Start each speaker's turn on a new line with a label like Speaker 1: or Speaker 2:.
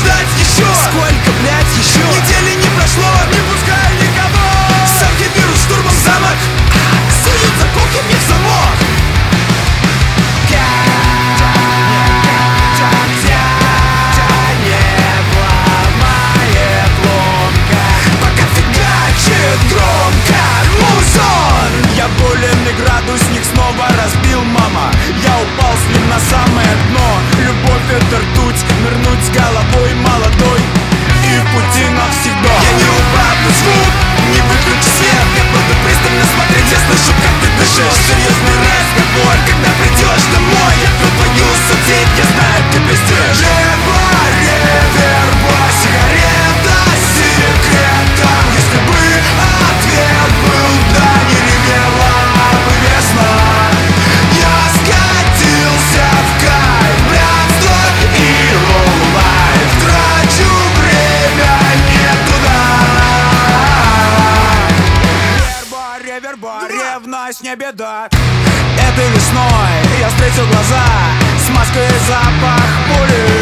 Speaker 1: ждать еще? Сколько, блядь, еще? Недели не прошло, не пускай никого. Самки берут штурмом замок, суют заколки мне в замок. Громко, музон! Я болен и градусник снова разбил, мама. Я упал с ним на самое дно. Любовь это ртуть, нырнуть с головой молодой и в пути навсегда. Я не убавлю звук, не выключу свет. Я буду пристально смотреть, я слышу, как ты дышишь. Серьезный разговор, когда придешь домой. Я пью твою соцсеть, я знаю, ты пиздишь. Небо, реверба, сигарета с секретом. Если бы ответ был да, не ревела бы весна. Я скатился в кайф, блядство и лоу-лайф. Трачу время не туда. Реверба, ревность не беда. Этой весной я встретил глаза с маской запах пули.